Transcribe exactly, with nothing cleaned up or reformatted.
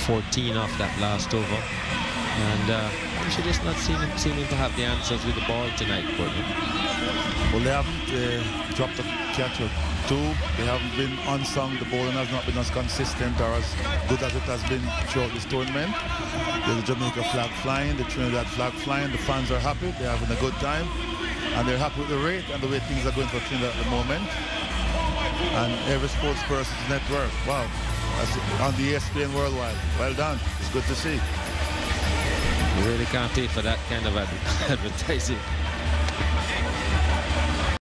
fourteen off that last over. And uh, should just not seeming, seeming to have the answers with the ball tonight, Courtney. Well, they haven't uh, dropped a catch or two. They haven't been unsung. The bowling has not been as consistent or as good as it has been throughout this tournament. There's a Jamaica flag flying, the Trinidad flag flying. The fans are happy. They're having a good time. And they're happy with the rate and the way things are going for Trinidad at the moment. And every sports person's network, wow, that's on the E S P N Worldwide. Well done. It's good to see. You really can't pay for that kind of advertising.